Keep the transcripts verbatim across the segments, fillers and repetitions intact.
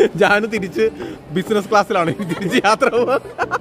ജാനു തിരിച്ച് ബിസിനസ് ക്ലാസ്സിലാണ് തിരിച്ച് യാത്ര പോവാ.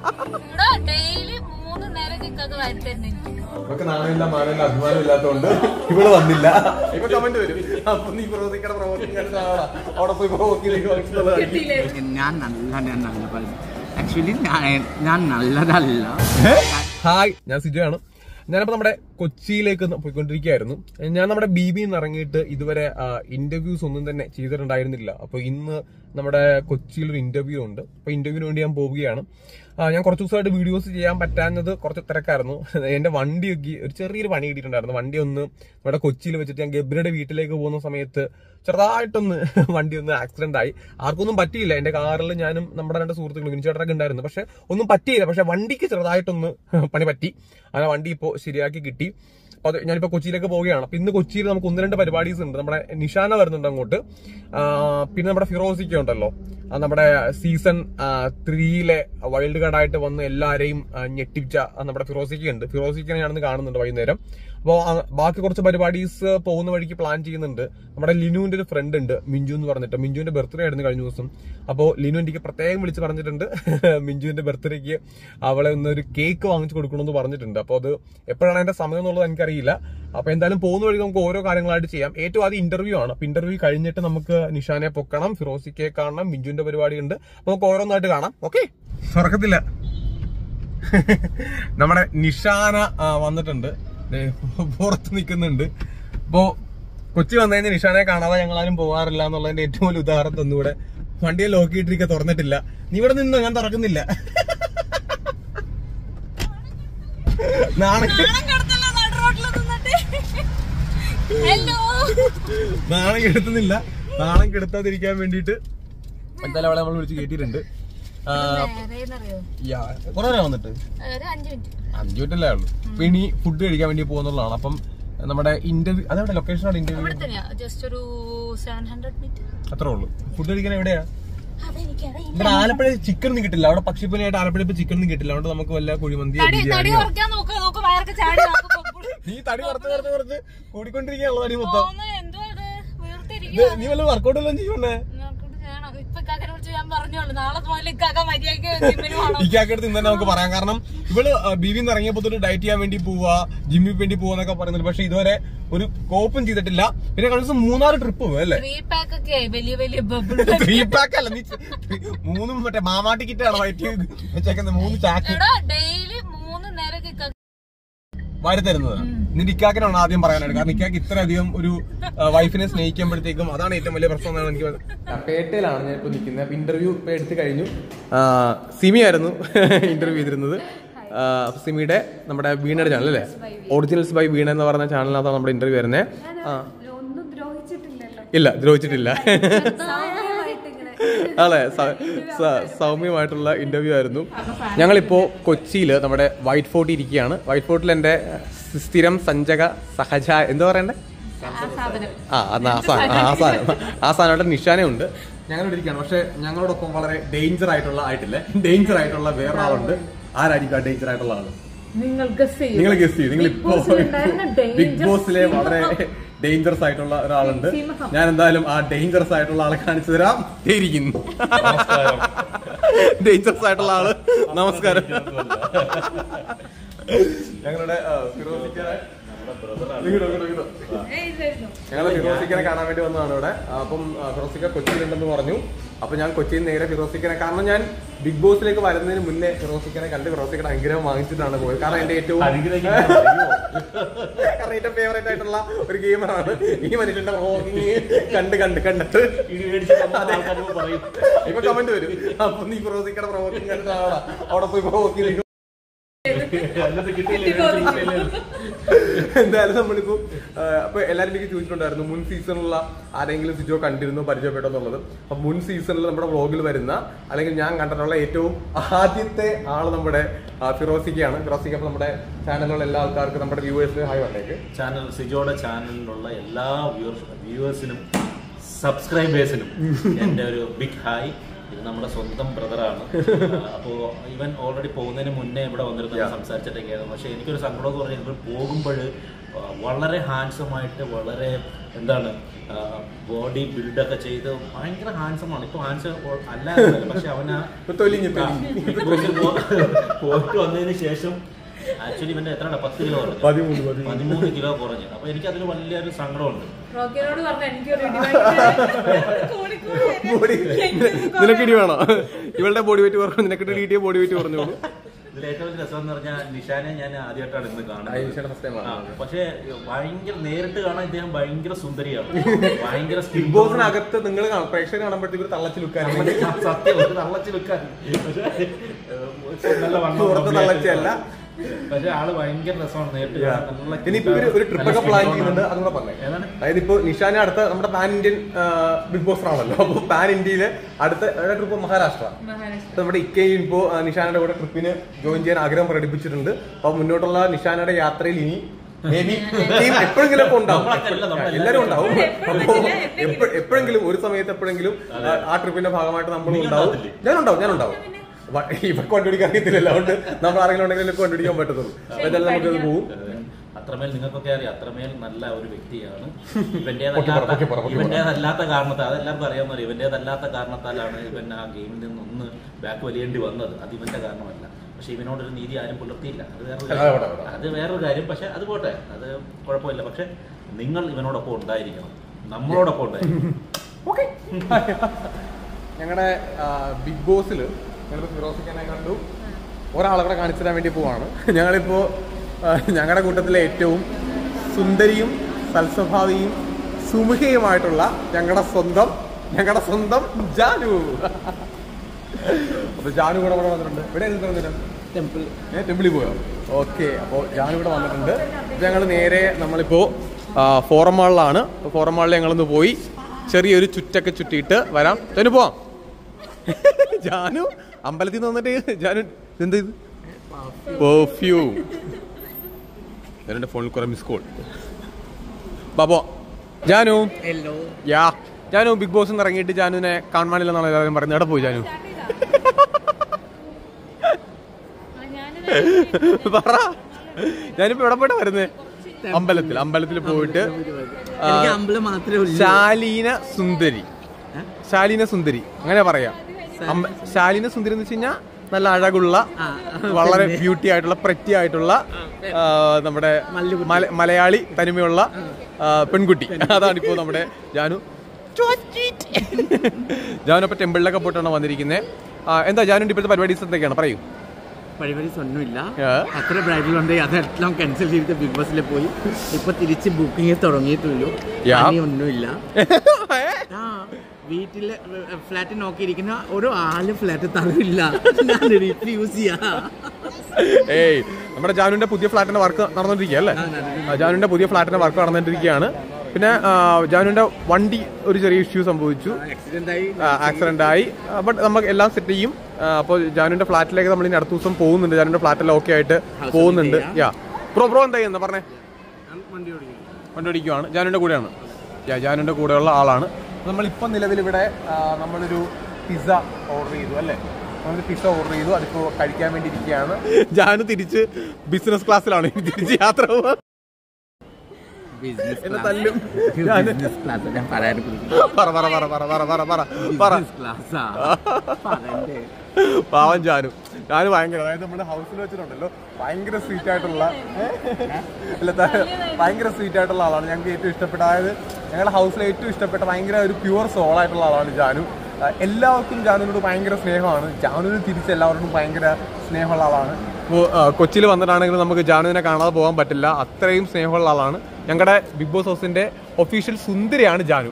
ഇവക്ക് നാണമില്ല മാനമില്ല അഭിമാനം ഇല്ലാത്തതുകൊണ്ട് ഇവള് വന്നില്ല. ഇപ്പൊ കമന്റ് വരും അപ്പൊ നീ പ്രവർത്തിക്കണ പ്രവർത്തിക്കാൻ അവിടെ പോയി പ്രവർത്തിയിലേക്ക്. ഞാൻ നല്ല ഞാൻ നല്ല ആക്ച്വലി ഞാൻ നല്ലതല്ല. ഹായ്, ഞാൻ സിജോയാണ്. ഞാനപ്പോ നമ്മുടെ കൊച്ചിയിലേക്ക് പോയിക്കൊണ്ടിരിക്കുകയായിരുന്നു. ഞാൻ നമ്മുടെ ബി ബി നിന്ന് ഇറങ്ങിയിട്ട് ഇതുവരെ ഇന്റർവ്യൂസ് ഒന്നും തന്നെ ചെയ്തിട്ടുണ്ടായിരുന്നില്ല. അപ്പൊ ഇന്ന് നമ്മുടെ കൊച്ചിയിൽ ഒരു ഇന്റർവ്യൂ ഉണ്ട്. അപ്പൊ ഇന്റർവ്യൂവിന് വേണ്ടി ഞാൻ പോവുകയാണ്. ഞാൻ കുറച്ച് ദിവസമായിട്ട് വീഡിയോസ് ചെയ്യാൻ പറ്റാഞ്ഞത് കുറച്ച് തിരക്കായിരുന്നു. എന്റെ വണ്ടിയൊക്കെ ഒരു ചെറിയൊരു പണി കിട്ടിയിട്ടുണ്ടായിരുന്നു. വണ്ടി ഒന്ന് നമ്മുടെ കൊച്ചിയിൽ വെച്ചിട്ട് ഞാൻ ഗബ്രിയുടെ വീട്ടിലേക്ക് പോകുന്ന സമയത്ത് ചെറുതായിട്ടൊന്ന് വണ്ടി ഒന്ന് ആക്സിഡന്റ് ആയി. ആർക്കൊന്നും പറ്റിയില്ല. എന്റെ കാറിൽ ഞാനും നമ്മുടെ രണ്ട് സുഹൃത്തുക്കളും വിനിച്ചേട്ടനൊക്കെ ഉണ്ടായിരുന്നു. പക്ഷെ ഒന്നും പറ്റിയില്ല. പക്ഷെ വണ്ടിക്ക് ചെറുതായിട്ടൊന്ന് പണി പറ്റി. അങ്ങനെ വണ്ടി ഇപ്പോൾ ശരിയാക്കി കിട്ടി. അപ്പൊ അത് ഞാനിപ്പോ കൊച്ചിയിലേക്ക് പോവുകയാണ്. അപ്പൊ ഇന്ന് കൊച്ചിയിൽ നമുക്ക് ഒന്ന് രണ്ട് പരിപാടീസ് ഉണ്ട്. നമ്മുടെ നിഷാന വരുന്നുണ്ട് അങ്ങോട്ട്. പിന്നെ നമ്മുടെ ഫിറോസിക്ക ഉണ്ടല്ലോ, നമ്മുടെ സീസൺ ത്രീയിലെ വൈൽഡ് കാർഡായിട്ട് വന്ന് എല്ലാരെയും ഞെട്ടിച്ച നമ്മുടെ ഫിറോസിക്ക ഉണ്ട്. ഫിറോസിക്കനെ ഞാനൊന്ന് കാണുന്നുണ്ട് വൈകുന്നേരം. അപ്പോൾ ബാക്കി കുറച്ച് പരിപാടീസ് പോകുന്ന വഴിക്ക് പ്ലാൻ ചെയ്യുന്നുണ്ട്. നമ്മുടെ ലിനുവിന്റെ ഒരു ഫ്രണ്ട് ഉണ്ട്, മിഞ്ചു എന്ന് പറഞ്ഞിട്ട്. മിഞ്ചുവിന്റെ ബർത്ത്ഡേ ആയിരുന്നു കഴിഞ്ഞ ദിവസം. അപ്പോൾ ലിനു എനിക്ക് പ്രത്യേകം വിളിച്ച് പറഞ്ഞിട്ടുണ്ട് മിഞ്ചുവിന്റെ ബർത്ത്ഡേക്ക് അവളെ ഒന്ന് ഒരു കേക്ക് വാങ്ങിച്ചു കൊടുക്കണമെന്ന് പറഞ്ഞിട്ടുണ്ട്. അപ്പോൾ അത് എപ്പോഴാണ് അതിന്റെ സമയം എന്നുള്ളത് എനിക്കറിയില്ല. അപ്പൊ എന്തായാലും പോകുന്ന വഴി നമുക്ക് ഓരോ കാര്യങ്ങളായിട്ട് ചെയ്യാം. ഏറ്റവും ആദ്യം ഇന്റർവ്യൂ ആണ്. അപ്പൊ ഇന്റർവ്യൂ കഴിഞ്ഞിട്ട് നമുക്ക് നിഷാനെ പൊക്കണം, ഫിറോസിക്കയെ കാണണം, മിഞ്ചുവിന്റെ പരിപാടി ഉണ്ട്. നമുക്ക് ഓരോന്നായിട്ട് കാണാം. ഓക്കെ, തുറക്കത്തില്ല. നമ്മുടെ നിഷാന വന്നിട്ടുണ്ട്, പുറത്ത് നിൽക്കുന്നുണ്ട്. അപ്പോ കൊച്ചി വന്നു കഴിഞ്ഞാൽ നിഷാനെ കാണാതെ ഞങ്ങളാരും പോകാറില്ല എന്നുള്ളതിന്റെ ഏറ്റവും വലിയ ഉദാഹരണം തന്നൂടെ. വണ്ടിയെ ലോക്കിയിട്ടിരിക്കുക, തുറന്നിട്ടില്ല. നീ ഇവിടെ നിന്നോ, ഞാൻ തുറക്കുന്നില്ല. നാണം നാണം കെടുത്തുന്നില്ല. നാണം കെടുത്താതിരിക്കാൻ വേണ്ടിട്ട് എന്തായാലും അവളെ നമ്മൾ വിളിച്ച് കേട്ടിട്ടുണ്ട്. കുറെ നേരം വന്നിട്ട് അഞ്ചു മിനിറ്റല്ലേ ഉള്ളൂ. അപ്പൊ ഇനി ഫുഡ് കഴിക്കാൻ വേണ്ടി പോകുന്നുള്ളതാണ്. അപ്പം നമ്മുടെ ഇന്റർവ്യൂ അതെവിടെ ലൊക്കേഷനാണ് ഇന്റർവ്യൂ? അത്രേ ഉള്ളൂ. ഫുഡ് കഴിക്കാൻ എവിടെയാ? ഇവിടെ ആലപ്പുഴ ചിക്കൻ ഒന്നും കിട്ടില്ല. അവിടെ പക്ഷിപ്പനിയായിട്ട് ആലപ്പുഴ ഇപ്പൊ ചിക്കൻ ഒന്നും കിട്ടില്ല. അതുകൊണ്ട് നമുക്ക് വല്ല കുഴിമന്തി നീ തടി വറുത്ത് വറുത്ത് കുറച്ച് കൂടിക്കൊണ്ടിരിക്കുകയാണല്ലോ തടി മൊത്തം. നീ വല്ല വർക്കൗട്ട് എല്ലാം ചെയ്യുന്നേ? ഇക്കാക്കടുത്ത് ഇന്ന് തന്നെ നമുക്ക് പറയാം. കാരണം ഇവള് ബീവിന്ന് ഇറങ്ങിയപ്പോ തൊട്ട് ഡയറ്റ് ചെയ്യാൻ വേണ്ടി പോവാ, ജിമ്മിൽ വേണ്ടി പോവാന്നൊക്കെ പറയുന്നത്. പക്ഷെ ഇതുവരെ ഒരു കോപ്പും ചെയ്തിട്ടില്ല. പിന്നെ കഴിഞ്ഞ ദിവസം മൂന്നാറ് ട്രിപ്പ് പോകും അല്ലേ? ത്രീ പാക്ക് അല്ല, നീ മൂന്നും മറ്റേ മാമാ ടിക്കറ്റാണ് വയറ്റി വെച്ചേക്കുന്നത്. മൂന്ന് ചാക്ക് വാരി തരുന്നത്. നിന്റെ ഇക്കാക്കിനാണ് ആദ്യം പറയാനായിട്ട്. കാരണം ഇക്കാക്ക് ഇത്രയധികം ഒരു വൈഫിനെ സ്നേഹിക്കുമ്പോഴത്തേക്കും അതാണ് ഏറ്റവും വലിയ പ്രശ്നം എന്നാണ് എനിക്ക്. പേട്ടയിലാണ് ഞാൻ ഇപ്പൊ നിൽക്കുന്നത്. അപ്പൊ ഇന്റർവ്യൂ ഇപ്പൊ എടുത്തു കഴിഞ്ഞു. സിമിയായിരുന്നു ഇന്റർവ്യൂ ചെയ്തിരുന്നത്. സിമിയുടെ നമ്മുടെ വീണയുടെ ചാനൽ അല്ലേ, ഒറിജിനൽസ് ബൈ വീണ എന്ന് പറഞ്ഞ ചാനലിനകത്താണ് നമ്മുടെ ഇന്റർവ്യൂ വരുന്നത്. ഇല്ല, ദ്രോഹിച്ചിട്ടില്ല. അതെ, സൗമ്യമായിട്ടുള്ള ഇന്റർവ്യൂ ആയിരുന്നു. ഞങ്ങളിപ്പോ കൊച്ചിയില് നമ്മുടെ വൈറ്റ് ഫോർട്ടിൽ ഇരിക്കുകയാണ്. വൈറ്റ് ഫോർട്ടിൽ എന്റെ സ്ഥിരം സഞ്ചക സഹജ എന്താ പറയണ്ടേ, ആ ആ സാധനം ആ സാധനമായിട്ട് നിഷാനെ ഉണ്ട്. ഞങ്ങളിവിടെ ഇരിക്കുകയാണ്. പക്ഷെ ഞങ്ങളോടൊപ്പം വളരെ ഡേഞ്ചർ ആയിട്ടുള്ള ആയിട്ടില്ലേ ഡേഞ്ചർ ആയിട്ടുള്ള വേറൊരാളുണ്ട്. ആരായിരിക്കും ആ ഡേഞ്ചർ ആയിട്ടുള്ള ആള്? നിങ്ങൾ ഗസ് ചെയ്യും. നിങ്ങൾ ഇപ്പോ ബിഗ് ബോസിലെ വളരെ ഡേഞ്ചറസ് ആയിട്ടുള്ള ഒരാളുണ്ട്. ഞാൻ എന്തായാലും ആ ഡേഞ്ചറസ് ആയിട്ടുള്ള ആളെ കാണിച്ചു തരാം. ഇരിക്കുന്നു ഡേഞ്ചറസ് ആയിട്ടുള്ള ആള്. നമസ്കാരം. ഞങ്ങളുടെ ഞങ്ങള് ഫിറോസിക്കനെ കാണാൻ വേണ്ടി വന്നതാണ് ഇവിടെ. അപ്പം ഫിറോസിക്ക കൊച്ചിയിലുണ്ടെന്ന് പറഞ്ഞു. അപ്പൊ ഞാൻ കൊച്ചിയിൽ നേരെ ഫിറോസിക്കനെ, കാരണം ഞാൻ ബിഗ് ബോസിലേക്ക് വരുന്നതിന് മുന്നേ ഫിറോസിക്കനെ കണ്ട് ഫിറോസിക്കയുടെ അനുഗ്രഹം വാങ്ങിച്ചിട്ടാണ് പോയത്. കാരണം എന്റെ ഏറ്റവും കാരണം ഏറ്റവും ഫേവറേറ്റ് ആയിട്ടുള്ള ഒരു ഗെയിമറാണ് ഈ മനുഷ്യന്റെ വ്ളോഗിങ് കണ്ട് കണ്ട് കണ്ടിട്ട് ഇപ്പൊ കമന്റ് വരും. അപ്പൊ നീ ഫിറോസിക്കയുടെ വ്ളോഗിങ് കണ്ടിട്ട് അവിടെ പോയി വ്ളോഗിങ്. എന്തായാലും നമ്മളിപ്പോ അപ്പൊ എല്ലാരും എനിക്ക് ചോദിച്ചിട്ടുണ്ടായിരുന്നു മുൻ സീസണിലുള്ള ആരെങ്കിലും സിജോ കണ്ടിരുന്നോ പരിചയപ്പെട്ടോ എന്നുള്ളത്. അപ്പൊ മുൻ സീസണിൽ നമ്മുടെ വ്ളോഗിൽ വരുന്ന അല്ലെങ്കിൽ ഞാൻ കണ്ടിട്ടുള്ള ഏറ്റവും ആദ്യത്തെ ആള് നമ്മുടെ ഫിറോസിക്കയാണ്. ഫിറോസിക്ക അപ്പൊ നമ്മുടെ ചാനലിലുള്ള എല്ലാ ആൾക്കാർക്കും നമ്മുടെ വ്യൂവേഴ്സിന് ഹായ് പറഞ്ഞേക്ക്. ചാനൽ സിജോയുടെ ചാനലിലുള്ള എല്ലാ വ്യൂവേഴ്സിനും സബ്സ്ക്രൈബേഴ്സിനും എന്റെ ഒരു ബിഗ് ഹായ്. ഇത് നമ്മുടെ സ്വന്തം ബ്രദറാണ്. അപ്പോൾ ഇവൻ ഓൾറെഡി പോകുന്നതിന് മുന്നേ ഇവിടെ വന്നിരുന്ന സംസാരിച്ചിട്ടൊക്കെയായിരുന്നു. പക്ഷെ എനിക്കൊരു സങ്കടം എന്ന് പറഞ്ഞാൽ ഇവർ പോകുമ്പോൾ വളരെ ഹാൻഡ്സമായിട്ട് വളരെ എന്താണ് ബോഡി ബിൽഡൊക്കെ ചെയ്ത് ഭയങ്കര ഹാൻസമാണ്. ഇപ്പൊ ഹാൻസം അല്ലായിരുന്നല്ലോ, പക്ഷെ അവന് പോയിട്ട് വന്നതിന് ശേഷം ആക്ച്വലി ഇവന്റെ എത്ര പത്ത് കിലോ കുറഞ്ഞു, പതിമൂന്ന് കിലോ കുറഞ്ഞു. അപ്പൊ എനിക്ക് അതിൽ വലിയൊരു സങ്കടമുണ്ട്. നിനക്കിടി വേണോ? ഇവളുടെ ബോഡി വെയിറ്റ് കുറഞ്ഞു, നിനക്കിട്ട് കിട്ടിയ ബോഡി വെയിറ്റ് കുറഞ്ഞോളൂ. ഇതിൽ ഏറ്റവും വലിയ രസം എന്ന് പറഞ്ഞാൽ നിഷാനെ ഞാൻ ആദ്യമായിട്ടാണ് ഇന്ന് കാണുന്നത്. പക്ഷെ ഭയങ്കര നേരിട്ട് കാണാൻ ഇദ്ദേഹം ഭയങ്കര സുന്ദരിയാണ്. ഭയങ്കര ബിഗ് ബോസിനകത്ത് നിങ്ങൾ പ്രേക്ഷകർ കാണുമ്പോഴത്തേക്ക് തള്ളച്ചു ലുക്കാൻ സത്യം തള്ളച്ചു ലുക്കാൻ നല്ല തള്ളച്ചല്ല. പക്ഷെ ആള് ഭയങ്കര രസമാണ് നേരിട്ട് കാണാൻ. ഇനിയിപ്പോ ഒരു ട്രിപ്പൊക്കെ പ്ലാൻ ചെയ്യുന്നുണ്ട്, അതുകൂടെ പറഞ്ഞേ. അതായത് ഇപ്പൊ നിഷാനെ അടുത്ത നമ്മുടെ പാൻ ഇന്ത്യൻ ബിഗ് ബോസ് ആണല്ലോ, അപ്പൊ പാൻ ഇന്ത്യയില് അടുത്ത ട്രിപ്പ് മഹാരാഷ്ട്ര. നമ്മുടെ ഇക്കയും ഇപ്പോ നിഷാനയുടെ കൂടെ ട്രിപ്പിന് ജോയിൻ ചെയ്യാൻ ആഗ്രഹം പ്രകടിപ്പിച്ചിട്ടുണ്ട്. അപ്പൊ മുന്നോട്ടുള്ള നിഷാനയുടെ യാത്രയിൽ ഇനി മേ ബി എപ്പോഴെങ്കിലും ഒക്കെ ഉണ്ടാവും, എല്ലാരും ഉണ്ടാവും. അപ്പോ എപ്പോഴെങ്കിലും ഒരു സമയത്ത് എപ്പോഴെങ്കിലും ആ ട്രിപ്പിന്റെ ഭാഗമായിട്ട് നമ്മളും ഉണ്ടാവും. ഞാനുണ്ടാവും ഞാനുണ്ടാവും ഇവർക്ക് കണ്ടുപിടിക്കാൻ അറിയത്തില്ല, അതുകൊണ്ട് നമ്മൾ ആരെങ്കിലും ഉണ്ടെങ്കിലും കണ്ടുപിടിക്കാൻ പറ്റത്തുള്ളൂ. എന്തായാലും നമുക്കത് പോകും. അത്രമേൽ നിങ്ങൾക്കൊക്കെ അറിയാം, അത്രമേൽ നല്ല ഒരു വ്യക്തിയാണ്. ഇവന്റേതല്ലാത്ത ഇവന്റേതല്ലാത്ത കാരണത്താൽ, അതെല്ലാവർക്കും അറിയാവുന്ന ഇവന്റേതല്ലാത്ത കാരണത്താലാണ് ഇവൻ ആ ഗെയിമിൽ നിന്ന് ഒന്ന് ബാക്ക് വലിയേണ്ടി വന്നത്. അത് ഇവന്റെ കാരണമല്ല. പക്ഷെ ഇവനോടൊരു നീതി ആരും പുലർത്തിയില്ല. അത് വേറൊരു അത് വേറൊരു കാര്യം. പക്ഷെ അത് പോട്ടെ, അത് കുഴപ്പമില്ല. പക്ഷെ നിങ്ങൾ ഇവനോടൊപ്പം ഉണ്ടായിരിക്കണം, നമ്മളോടൊപ്പം ഉണ്ടായിരിക്കണം. ഞങ്ങളുടെ ബിഗ് ബോസില് ഞങ്ങളിപ്പോൾ ഫിറോസിക്കാനെ കണ്ടു, ഒരാളെ കാണിച്ചു തരാൻ വേണ്ടി പോവാണ്. ഞങ്ങളിപ്പോൾ ഞങ്ങളുടെ കൂട്ടത്തിലെ ഏറ്റവും സുന്ദരിയും സൽസ്വഭാവിയും സുമുഖയുമായിട്ടുള്ള ഞങ്ങളുടെ സ്വന്തം ഞങ്ങളുടെ സ്വന്തം ജാനു. അപ്പൊ ജാനു കൂടെ ഇവിടെ വന്നിട്ടുണ്ട്. ഇവിടെ ടെമ്പിൾ ഏ ടെമ്പിളിൽ പോയോ? ഓക്കെ, അപ്പോൾ ജാനു ഇവിടെ വന്നിട്ടുണ്ട്. ഞങ്ങൾ നേരെ നമ്മളിപ്പോ ഫോറം മാളിലാണ്. ഫോറം മാളിൽ ഞങ്ങളൊന്ന് പോയി ചെറിയൊരു ചുറ്റൊക്കെ ചുറ്റിയിട്ട് വരാം. ജാനു പോവാം. ജാനു അമ്പലത്തിൽ നിന്ന് വന്നിട്ട് ജാനു എന്ത് ചെയ്ത് പെർഫ്യൂം. ഞാനെൻ്റെ ഫോണിൽ കുറെ മിസ് കോൾ. ബാബോ ജാനു യാ ജാനു ബിഗ് ബോസ് ഇറങ്ങിയിട്ട് ജാനുവിനെ കാണാനില്ലെന്നാണ് എല്ലാവരും പറയുന്നത്. എവിടെ പോയി ജാനു? പറ. ഞാനിപ്പോ എവിടെ പോയിട്ടാ വരുന്നേ? അമ്പലത്തിൽ അമ്പലത്തിൽ പോയിട്ട് ശാലീന സുന്ദരി ശാലീന സുന്ദരി അങ്ങനെ പറയാം. ശാലീന സുന്ദരി എന്ന് വെച്ച് കഴിഞ്ഞാൽ നല്ല അഴകുള്ള, വളരെ ബ്യൂട്ടി ആയിട്ടുള്ള, പ്രറ്റി ആയിട്ടുള്ള, നമ്മുടെ മലയാളി തനിമയുള്ള പെൺകുട്ടി. അതാണിപ്പോ നമ്മുടെ ജാനു. ജാനു ഇപ്പൊ ടെമ്പിളിലൊക്കെ പോയിട്ടാണ് വന്നിരിക്കുന്നത്. എന്താ ജാനുവിന്റെ ഇപ്പോഴത്തെ പരിപാടീസ് എന്തൊക്കെയാണ്? പറയൂ. പരിപാടീസ് ഒന്നുമില്ല, അത്ര ബ്രൈഡൽ ഉണ്ട്, അതെല്ലാം ക്യാൻസൽ ചെയ്തിട്ട് ബിഗ് ബോസിൽ പോയി. ഇപ്പൊ തിരിച്ച് ബുക്കിംഗ് തുടങ്ങിയിട്ടുള്ളൂ, ഒന്നുമില്ല. വീട്ടില് ഫ്ലാറ്റ് നോക്കിയിരിക്കുന്ന ഒരു ആള് ഫ്ലാറ്റ് തരില്ല, റിഫ്യൂസ് ചെയ്യാ. ഏയ് നമ്മുടെ ജാനുവിന്റെ പുതിയ ഫ്ലാറ്റിന്റെ വർക്ക് നടന്നുകൊണ്ടിരിക്കുക അല്ലേ? ജാനുവിന്റെ പുതിയ ഫ്ലാറ്റിന്റെ വർക്ക് നടന്നുകൊണ്ടിരിക്കുകയാണ്. പിന്നെ ജാനുവിന്റെ വണ്ടി ഒരു ചെറിയ ഇഷ്യൂ സംഭവിച്ചു, ആക്സിഡന്റ് ആയി. ബട്ട് നമുക്ക് എല്ലാം സെറ്റ് ചെയ്യും. അപ്പോൾ ജാനുവിന്റെ ഫ്ലാറ്റിലേക്ക് നമ്മൾ ഇനി അടുത്ത ദിവസം പോകുന്നുണ്ട്. ജാനുവിന്റെ ഫ്ലാറ്റെല്ലാം ഓക്കെ ആയിട്ട് പോകുന്നുണ്ട്. യാ ബ്രോ ബ്രോ എന്താ ചെയ്യുന്നത് പറഞ്ഞേ? വണ്ടി ഓടിക്കുവാണ്. ജാനുവിന്റെ കൂടെയാണ്. യാ ജാനുവിന്റെ കൂടെയുള്ള ആളാണ്. നമ്മളിപ്പോൾ നിലവിൽ ഇവിടെ നമ്മളൊരു പിസ്സ ഓർഡർ ചെയ്തു അല്ലേ? നമ്മളൊരു പിസ്സ ഓർഡർ ചെയ്തു, അതിപ്പോൾ കഴിക്കാൻ വേണ്ടി ഇരിക്കുകയാണ്. ജാനു തിരിച്ച് ബിസിനസ് ക്ലാസ്സിലാണ് തിരിച്ച് യാത്ര പോവുക. പാവം ജാനു. ജാനു ഭയങ്കര, അതായത് നമ്മുടെ ഹൗസിൽ വെച്ചിട്ടുണ്ടല്ലോ ഭയങ്കര സ്വീറ്റ് ആയിട്ടുള്ള അല്ല ഭയങ്കര സ്വീറ്റ് ആയിട്ടുള്ള ആളാണ്. ഞങ്ങൾക്ക് ഏറ്റവും ഇഷ്ടപ്പെട്ട, അതായത് ഞങ്ങളുടെ ഹൗസിലെ ഏറ്റവും ഇഷ്ടപ്പെട്ട ഭയങ്കര ഒരു പ്യുവർ സോൾ ആയിട്ടുള്ള ആളാണ് ജാനു. എല്ലാവർക്കും ജാനുവിനോട് ഭയങ്കര സ്നേഹമാണ്. ജാനുവിന് തിരിച്ച് എല്ലാവർക്കും ഭയങ്കര സ്നേഹമുള്ള ആളാണ്. ഇപ്പോൾ കൊച്ചിയിൽ വന്നിട്ടാണെങ്കിലും നമുക്ക് ജാനുവിനെ കാണാതെ പോകാൻ പറ്റില്ല, അത്രയും സ്നേഹമുള്ള ആളാണ്. ഞങ്ങളുടെ ബിഗ് ബോസ് ഹൗസിന്റെ ഒഫീഷ്യൽ സുന്ദരിയാണ് ജാനു.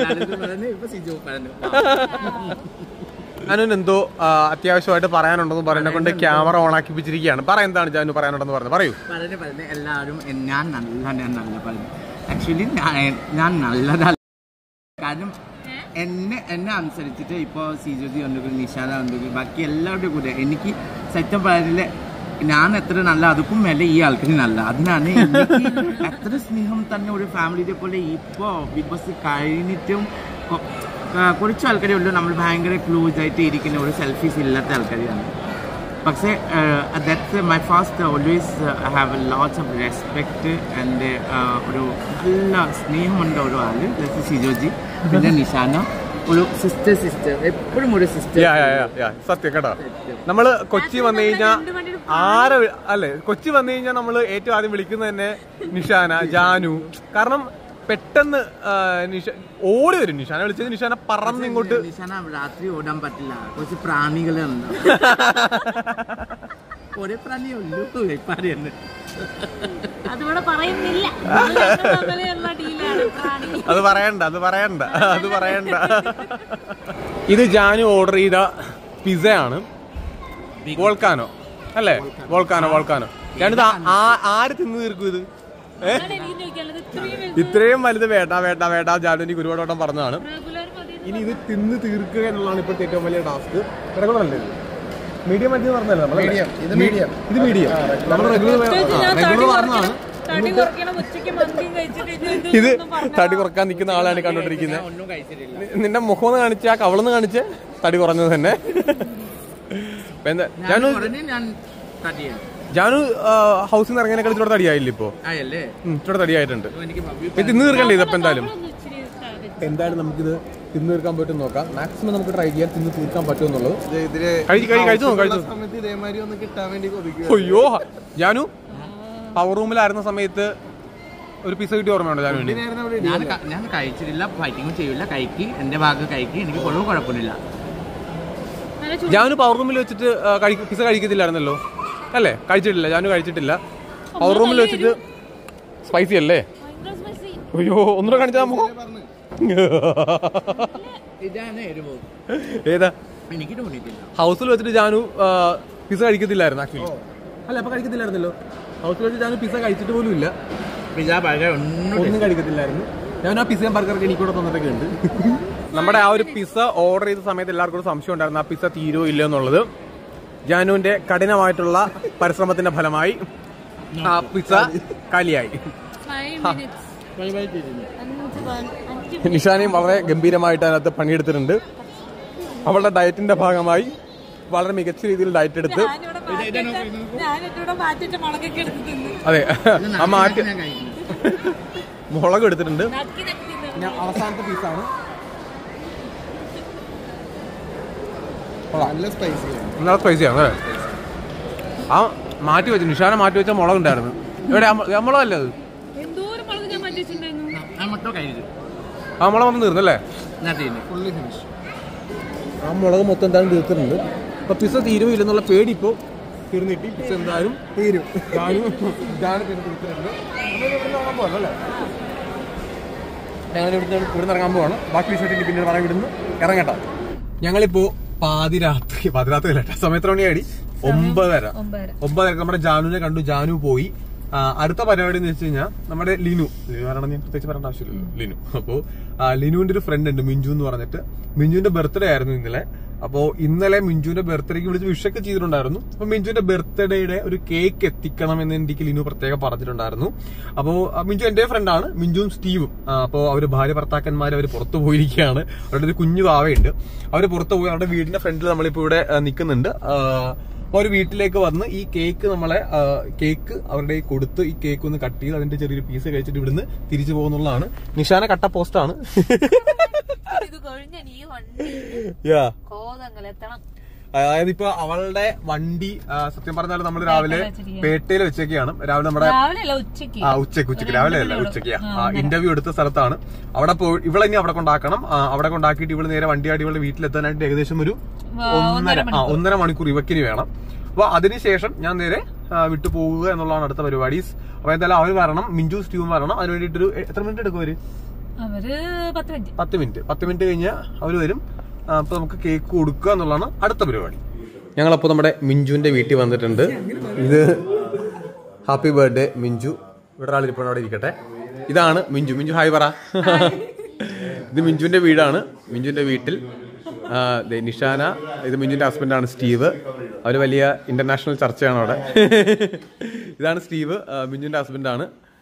ജാനുവിന് എന്തോ അത്യാവശ്യമായിട്ട് പറയാനുണ്ടെന്ന് പറയുന്നത് കൊണ്ട് ക്യാമറ ഓൺ ആക്കി വെച്ചിരിക്കുകയാണ്. പറ, എന്താണ് ജാനു പറയാനുണ്ടെന്ന് പറഞ്ഞു? പറയൂ. എല്ലാവരും ഞാൻ നല്ല നല്ല പറഞ്ഞു. ആക്ച്വലി ഞാൻ നല്ലതല്ല, കാരണം എന്നെ എന്നെ അനുസരിച്ചിട്ട് ഇപ്പോൾ സിജോജി ഉണ്ടെങ്കിൽ നിഷാദ ഉണ്ടെങ്കിൽ ബാക്കി എല്ലാവരുടെ കൂടെ എനിക്ക് സത്യം പറഞ്ഞില്ല, ഞാൻ എത്ര നല്ല അതുക്കും മേലെ ഈ ആൾക്കാർ നല്ല. അതിനാണ് എനിക്ക് എത്ര സ്നേഹം തന്നെ ഒരു ഫാമിലിയെ പോലെ. ഇപ്പോൾ ബിഗ് ബോസ് കഴിഞ്ഞിട്ടും കുറച്ച് ആൾക്കാരേ ഉള്ളൂ നമ്മൾ ഭയങ്കര ക്ലോസ് ആയിട്ട് ഇരിക്കുന്ന, ഒരു സെൽഫീസ് ഇല്ലാത്ത ആൾക്കാരാണ്. പക്ഷേ that's my first always I have a lot of respect and ഒരു നല്ല സ്നേഹമുണ്ട് ഒരു ആള് സിജോജി പിന്നെ നിഷാന ഒരു സിസ്റ്റർ സിസ്റ്റർ എപ്പോഴും ഒരു സിസ്റ്റർ. സത്യം കേട്ടോ. നമ്മള് കൊച്ചി വന്നു കഴിഞ്ഞാൽ ആരെ അല്ലെ കൊച്ചി വന്നു കഴിഞ്ഞാൽ നമ്മള് ഏറ്റവും ആദ്യം വിളിക്കുന്നത് തന്നെ നിഷാന, ജാനു. കാരണം പെട്ടെന്ന് ഓടി വരും. നിഷാന വിളിച്ചത് നിഷാന പറന്ന് ഇങ്ങോട്ട്. നിഷാന രാത്രി ഓടാൻ പറ്റില്ല, കുറച്ച് പ്രാണികളുണ്ട്. ഒരേ പ്രാണിയുള്ളൂ പറയുന്നത്. അത് പറയണ്ട അത് പറയണ്ട അത് പറയണ്ട. ഇത് ജാനു ഓർഡർ ചെയ്ത പിസയാണ്. വോൾക്കാനോ അല്ലേ? Volcano volcano. ഞാനിത് ആര് തിന്നു തീർക്കും ഇത്? ഇത്രയും വലുത് വേണ്ട വേണ്ട വേണ്ട ജാനു എനിക്ക് ഒരുപാട് വട്ടം പറഞ്ഞതാണ്. ഇനി ഇത് തിന്ന് തീർക്കുക എന്നുള്ളതാണ് ഇപ്പോഴത്തെ ഏറ്റവും വലിയ ടാസ്ക്. റെഗുലറല്ലേ? മീഡിയം മറ്റേ പറഞ്ഞല്ലോ നമ്മൾ. ഇത് മീഡിയം ഇത് മീഡിയം നമ്മൾ റെഗുലർ റെഗുലർ പറഞ്ഞതാണ്. ഇത് തടി കുറക്കാൻ നിൽക്കുന്ന ആളാണ് കണ്ടോണ്ടിരിക്കുന്നത്. നിന്റെ മുഖം ഒന്ന് കാണിച്ച ആ കവളന്ന് കാണിച്ച് തടി കുറഞ്ഞത് തന്നെ. ജാനു ജാനു ഹൗസിൽ നിന്ന് ഇറങ്ങിയതിനേക്കാൾ ഇച്ചിരി തടിയായില്ല ഇപ്പൊ? ഇച്ചിരി തടിയായിട്ടുണ്ട്. തിന്ന് തീർക്കണ്ടേ ഇതപ്പൊ? എന്തായാലും എന്തായാലും നമുക്കിത് തിന്ന് തീർക്കാൻ പറ്റും നോക്കാം. മാക്സിമം നമുക്ക് ട്രൈ ചെയ്യാൻ തിന്ന് തീർക്കാൻ പറ്റുമെന്നുള്ളത്. അയ്യോ ജാനു പവർ റൂമിലായിരുന്ന സമയത്ത് ഒരു പിസ കിട്ടി ഓർമ്മയുണ്ടോ ജാനുവിന്? ഞാൻ കഴിച്ചിട്ടില്ല, ഫൈറ്റിംഗ് ചെയ്യില്ല. കഴിക്ക് എന്റെ ഭാഗം കഴിക്ക്, എനിക്ക് കുറവ് കുഴപ്പമില്ല. ജാനു പവർ റൂമിൽ വെച്ചിട്ട് പിസ കഴിക്കത്തില്ലായിരുന്നല്ലോ അല്ലേ? കഴിച്ചിട്ടില്ല ജാനു, കഴിച്ചിട്ടില്ല. പവർ റൂമിൽ വെച്ചിട്ട് സ്പൈസി അല്ലേ? അയ്യോ ഒന്നുകൂടെ കാണിച്ചാ മുഖം. ഏതാ? ഹൗസിൽ വെച്ചിട്ട് ജാനു പിസ കഴിക്കത്തില്ലായിരുന്നു ആക്ച്വലി. അല്ല അപ്പൊ കഴിക്കത്തില്ലായിരുന്നല്ലോ. ഹൗസിൽ വെച്ച് ജാനു പിസ കഴിച്ചിട്ട് പോലും ഇല്ല. ഒന്നും കഴിക്കത്തില്ലായിരുന്നു. ഞാൻ ആ പിസയും ബർഗറൊക്കെ എനിക്കൂടെ തന്നിട്ടൊക്കെ ഉണ്ട്. നമ്മുടെ ആ ഒരു പിസ ഓർഡർ ചെയ്ത സമയത്ത് എല്ലാവർക്കും ഒരു സംശയം ഉണ്ടായിരുന്നു, ആ പിസ തീരോ ഇല്ല എന്നുള്ളത്. ജാനുവിന്റെ കഠിനമായിട്ടുള്ള പരിശ്രമത്തിന്റെ ഫലമായി ആ പിസ കാലിയായി. നിഷാനയും വളരെ ഗംഭീരമായിട്ട് അതിനകത്ത് പണിയെടുത്തിട്ടുണ്ട്. അവളുടെ ഡയറ്റിന്റെ ഭാഗമായി വളരെ മികച്ച രീതിയിൽ ഡയറ്റ് എടുത്ത് അതെ ആ മാറ്റി മുളക് എടുത്തിട്ടുണ്ട്. ഞാൻ അവസാനത്തെ പീസാണ്. നല്ല സ്പൈസിയാണ് അല്ലേ? ആ മാറ്റി വെച്ചു നിഷാന മാറ്റി വെച്ച മുളക് ഉണ്ടായിരുന്നു. എവിടെ മുളകല്ലേ അത്? ആ മുളക് മൊത്തം തീർന്നല്ലേ? ആ മുളക് മൊത്തം എന്തായാലും തീർത്തിട്ടുണ്ട്. അപ്പൊ പിസ തീരും ഇല്ലെന്നുള്ള പേടി ഇപ്പോ തീർന്നിട്ട് പിസ എന്തായാലും തീരും. അല്ലേ ഞങ്ങൾ ഇവിടുന്ന് ഇവിടുന്ന് ഇറങ്ങാൻ പോവാണ്. ബാക്കി വിഷയത്തിൽ പിന്നെ പറയാൻ ഇവിടുന്ന് ഇറങ്ങട്ടെ. ഞങ്ങളിപ്പോ പാതിരാത്രി പാതിരാത്രി അല്ല സമയത്ത് മണിയാടി ഒമ്പതര ഒമ്പതരക്ക് നമ്മുടെ ജാനുവിനെ കണ്ടു. ജാനു പോയി. അടുത്ത പരിപാടി എന്ന് വെച്ച് കഴിഞ്ഞാൽ നമ്മുടെ ലിനു കാരണം ഞാൻ പ്രത്യേകിച്ച് പറയേണ്ട ആവശ്യമില്ലല്ലോ. ലിനു അപ്പോ ലിനുവിന്റെ ഒരു ഫ്രണ്ട് ഉണ്ട് മിഞ്ചു എന്ന് പറഞ്ഞിട്ട്. മിഞ്ചുവിന്റെ ബർത്ത്ഡേ ആയിരുന്നു ഇന്നലെ. അപ്പോ ഇന്നലെ മിഞ്ചുവിന്റെ ബർത്ത്ഡേക്ക് വിളിച്ച് വിഷൊക്കെ ചെയ്തിട്ടുണ്ടായിരുന്നു. അപ്പൊ മിഞ്ചുവിന്റെ ബർത്ത്ഡേയുടെ ഒരു കേക്ക് എത്തിക്കണം എന്ന് എനിക്ക് ലിനു പ്രത്യേകം പറഞ്ഞിട്ടുണ്ടായിരുന്നു. അപ്പോ മിഞ്ചു എന്റെ ഫ്രണ്ടാണ്, മിഞ്ചുവും സ്റ്റീവും. അപ്പോ അവര് ഭാര്യ ഭർത്താക്കന്മാർ അവര് പുറത്തു പോയിരിക്കുകയാണ്. അവരുടെ ഒരു കുഞ്ഞു വാവയുണ്ട്. അവര് പുറത്തു പോയി അവരുടെ വീടിന്റെ ഫ്രണ്ടിൽ നമ്മളിപ്പോ ഇവിടെ നിൽക്കുന്നുണ്ട്. അപ്പൊ ഒരു വീട്ടിലേക്ക് വന്ന് ഈ കേക്ക് നമ്മളെ കേക്ക് അവരുടെ കൊടുത്ത് ഈ കേക്ക് ഒന്ന് കട്ട് ചെയ്ത് അതിന്റെ ചെറിയൊരു പീസ് കഴിച്ചിട്ട് ഇവിടുന്ന് തിരിച്ചു പോകുന്നുള്ളതാണ്. നിഷാന കട്ട പോസ്റ്റാണ്. അതായത് ഇപ്പൊ അവളുടെ വണ്ടി സത്യം പറഞ്ഞാൽ നമ്മൾ രാവിലെ പേട്ടയിൽ വെച്ചൊക്കെയാണ്. രാവിലെ നമ്മുടെ ആ ഉച്ചക്ക് ഉച്ചക്ക് രാവിലെ അല്ല ഉച്ചക്ക് ഇന്റർവ്യൂ എടുത്ത സ്ഥലത്താണ്. അവിടെ പോയി ഇവളെ ഇനി അവിടെ കൊണ്ടാക്കണം. അവിടെ കൊണ്ടാക്കിയിട്ട് ഇവള് നേരെ വണ്ടിയായിട്ട് ഇവളുടെ വീട്ടിലെത്താനായിട്ട് ഏകദേശം ഒരു ഒന്നര ആ ഒന്നര മണിക്കൂർ ഇവക്കിന് വേണം. അപ്പൊ അതിനുശേഷം ഞാൻ നേരെ വിട്ടു പോകുക എന്നുള്ളതാണ് അടുത്ത പരിപാടി. അപ്പൊ എന്തായാലും അവര് വരണം, മിഞ്ചു സ്റ്റീവും വരണം. അതിന് വേണ്ടിയിട്ടൊരു എത്ര മിനിറ്റ് എടുക്കും അവര്? പത്ത് മിനിറ്റ് പത്ത് മിനിറ്റ് കഴിഞ്ഞാൽ അവര് വരും. അപ്പൊ നമുക്ക് കേക്ക് കൊടുക്കുക എന്നുള്ളതാണ് അടുത്ത പരിപാടി. ഞങ്ങളപ്പോ നമ്മുടെ മിഞ്ചുവിന്റെ വീട്ടിൽ വന്നിട്ടുണ്ട്. ഇത് ഹാപ്പി ബർത്ത്ഡേ മിഞ്ചു. ഇവിടെ ഒരാൾ ഇപ്പോൾ അവിടെ ഇരിക്കട്ടെ. ഇതാണ് മിഞ്ചു. മിഞ്ചു ഹായ് പറ. ഇത് മിഞ്ചുവിന്റെ വീടാണ്. മിഞ്ചുവിന്റെ വീട്ടിൽ നിഷാന, ഇത് മിഞ്ചുവിന്റെ ഹസ്ബൻഡാണ് സ്റ്റീവ്. അവര് വലിയ ഇന്റർനാഷണൽ ചർച്ചയാണ് അവിടെ. ഇതാണ് സ്റ്റീവ്, മിഞ്ചുവിന്റെ ഹസ്ബൻഡാണ്.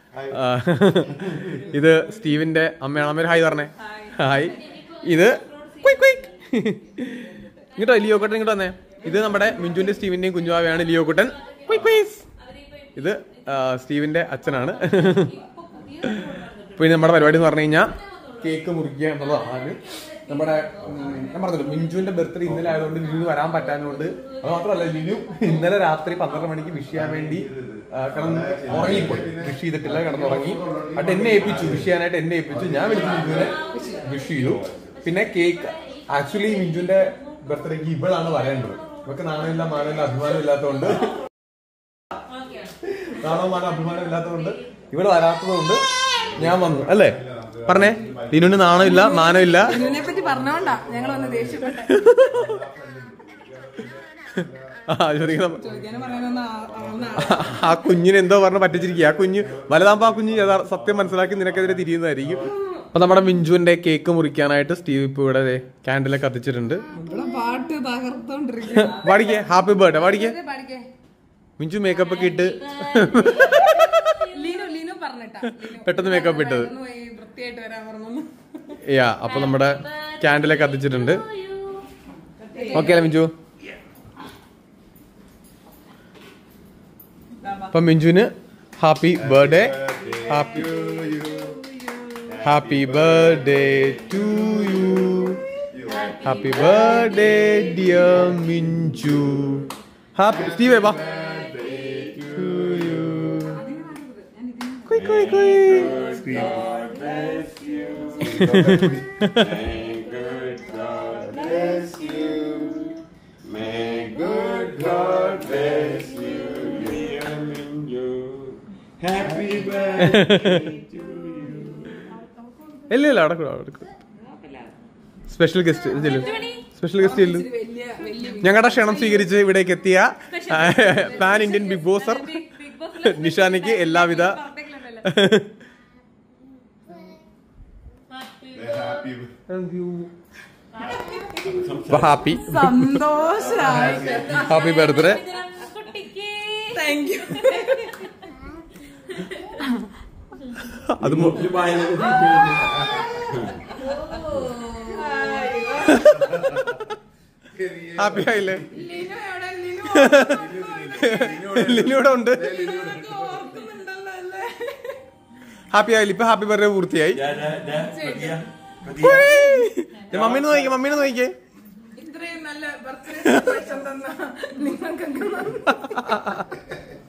ഇത് സ്റ്റീവിന്റെ അമ്മയാണ്. അമ്മ ഹായ് പറഞ്ഞേ. ഹായ്. ഇത് ഇങ്ങോട്ടോ ലിയോ കേട്ടോ, ഇങ്ങോട്ട് വന്നേ. ഇത് നമ്മുടെ മിഞ്ചുവിന്റെ സ്റ്റീവിന്റെയും കുഞ്ഞുവാവയാണ് ലിയോ കുട്ടൻ. ഇത് സ്റ്റീവിന്റെ അച്ഛനാണ്. പിന്നെ നമ്മുടെ പരിപാടി എന്ന് പറഞ്ഞു കഴിഞ്ഞാൽ കേക്ക് മുറിക്കുക എന്നുള്ളതാണ്. നമ്മുടെ ഞാൻ പറഞ്ഞല്ലോ മിഞ്ചുവിന്റെ ബർത്ത്ഡേ ഇന്നലെ ആയതുകൊണ്ട് ലിനു വരാൻ പറ്റാഞ്ഞുകൊണ്ട്, അത് മാത്രമല്ല ലിനു ഇന്നലെ രാത്രി പന്ത്രണ്ട് മണിക്ക് വിഷ് ചെയ്യാൻ വേണ്ടി കിടന്ന് ഉറങ്ങിപ്പോയി. വിഷ് ചെയ്തിട്ടില്ല, കിടന്നുറങ്ങി. എന്നിട്ട് എന്നെ ഏൽപ്പിച്ചു, വിഷ് ചെയ്യാനായിട്ട് എന്നെ ഏൽപ്പിച്ചു. ഞാൻ വിളിച്ച് മിഞ്ചുവിനെ വിഷ് ചെയ്തു. പിന്നെ കേക്ക് ആക്ച്വലി മിഞ്ചുവിന്റെ ബർത്ത്ഡേക്ക് ഇവളാണ് വരേണ്ടത്. ഇവർക്ക് നാണമില്ല മാനമില്ല അഭിമാനം ഇല്ലാത്തതുകൊണ്ട് നാണോ മാനോ അഭിമാനം ഇല്ലാത്തതുകൊണ്ട് ഇവള് വരാത്തത് കൊണ്ട് ഞാൻ വന്നു. അല്ലേ പറഞ്ഞേ? ലിനുവിന് നാണമില്ല മാനമില്ല. ആ കുഞ്ഞിനെ എന്തോ പറഞ്ഞ് പറ്റിച്ചിരിക്കുക. ആ കുഞ്ഞ് വലുതാകുമ്പോ ആ കുഞ്ഞ് സത്യം മനസ്സിലാക്കി നിനക്കെതിരെ തിരിയുന്നതായിരിക്കും. അപ്പൊ നമ്മുടെ മിഞ്ചുവിന്റെ കേക്ക് മുറിക്കാനായിട്ട് സ്റ്റീവ് ഇപ്പൊ ഇവിടെ ക്യാൻഡിലൊക്കെ കത്തിച്ചിട്ടുണ്ട്. പാടിക്കേ ഹാപ്പി ബർത്ത്ഡേ, പാടിക്കേ. മിഞ്ചു മേക്കപ്പ് ഒക്കെ ഇട്ട് പെട്ടെന്ന് മേക്കപ്പ് ഇട്ടത്. യാ അപ്പൊ നമ്മുടെ ക്യാൻഡിലൊക്കെ കത്തിച്ചിട്ടുണ്ട്. ഓക്കെ അല്ലേ മിഞ്ചു? അപ്പൊ മിഞ്ചുവിന് happy birthday. Happy happy birthday to you. Happy birthday dear Minchu. Happy സ്റ്റീവേ വാ. Quick, quick, quick. God bless you. May good God bless you. May good God bless you, dear Minju. Happy birthday to you. ഇല്ല ഇല്ല അടക്കൂടാ അടക്കൂടാ. Special guest special guest ഇല്ലു. ഞങ്ങളുടെ ക്ഷണം സ്വീകരിച്ച് ഇവിടേക്ക് എത്തിയ പാൻ ഇന്ത്യൻ ബിഗ് ബോസർ നിഷാനിക്ക് എല്ലാവിധ ഹാപ്പി ഹാപ്പി ബർത്ത്ഡേ. അത് ഹാപ്പി ആയില്ലേ? ലിനൂടെ ഉണ്ട്. ഹാപ്പി ആയില്ല? ഇപ്പൊ ഹാപ്പി ബർത്ത്ഡേ പൂർത്തിയായി. മമ്മീനെ നോക്കിക്കേ, മമ്മീനെ നോക്കിക്കേ. ഇത്രയും നല്ല ബർത്ത്ഡേ